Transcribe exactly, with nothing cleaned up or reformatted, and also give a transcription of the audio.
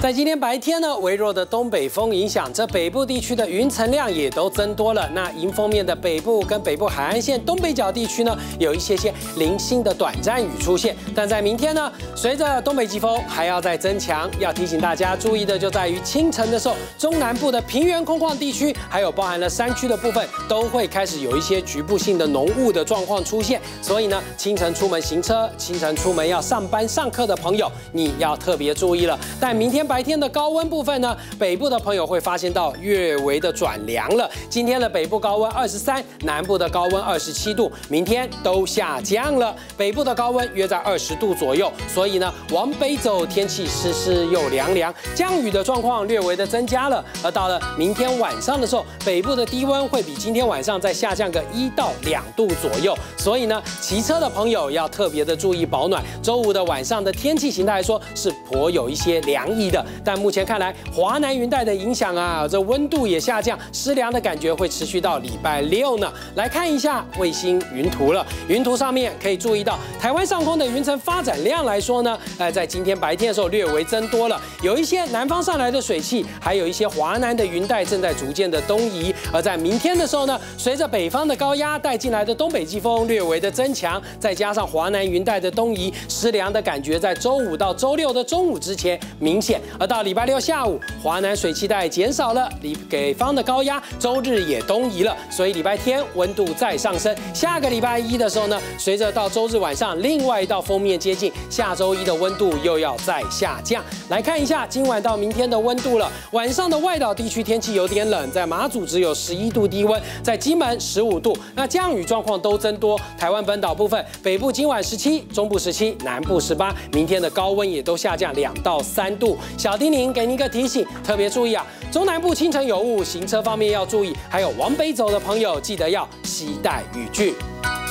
在今天白天呢，微弱的东北风影响，这北部地区的云层量也都增多了。那迎风面的北部跟北部海岸线东北角地区呢，有一些些零星的短暂雨出现。但在明天呢，随着东北季风还要再增强，要提醒大家注意的就在于清晨的时候，中南部的平原空旷地区，还有包含了山区的部分，都会开始有一些局部性的浓雾的状况出现。所以呢，清晨出门行车、清晨出门要上班上课的朋友，你要特别注意了。但明天白天的高温部分呢，北部的朋友会发现到略微的转凉了。今天的北部高温二十三，南部的高温二十七度，明天都下降了。北部的高温约在二十度左右，所以呢，往北走，天气湿湿又凉凉，降雨的状况略微的增加了。而到了明天晚上的时候，北部的低温会比今天晚上再下降个一到两度左右，所以呢，骑车的朋友要特别的注意保暖。周五的晚上的天气形态来说是颇有一些凉意的，但目前看来，华南云带的影响啊，这温度也下降，湿凉的感觉会持续到礼拜六呢。来看一下卫星云图了，云图上面可以注意到，台湾上空的云层发展量来说呢，呃，在今天白天的时候略微增多了，有一些南方上来的水汽，还有一些华南的云带正在逐渐的东移。而在明天的时候呢，随着北方的高压带进来的东北季风略微的增强，再加上华南云带的东移，湿凉的感觉在周五到周六的中午之前明显。而到礼拜六下午，华南水汽带减少了，北方的高压周日也东移了，所以礼拜天温度再上升。下个礼拜一的时候呢，随着到周日晚上另外一道锋面接近，下周一的温度又要再下降。来看一下今晚到明天的温度了。晚上的外岛地区天气有点冷，在马祖只有十一度低温，在金门十五度。那降雨状况都增多。台湾本岛部分，北部今晚十七，中部十七，南部十八。明天的高温也都下降两到三度。小叮咛给您一个提醒，特别注意啊，中南部清晨有雾，行车方面要注意。还有往北走的朋友，记得要携带雨具。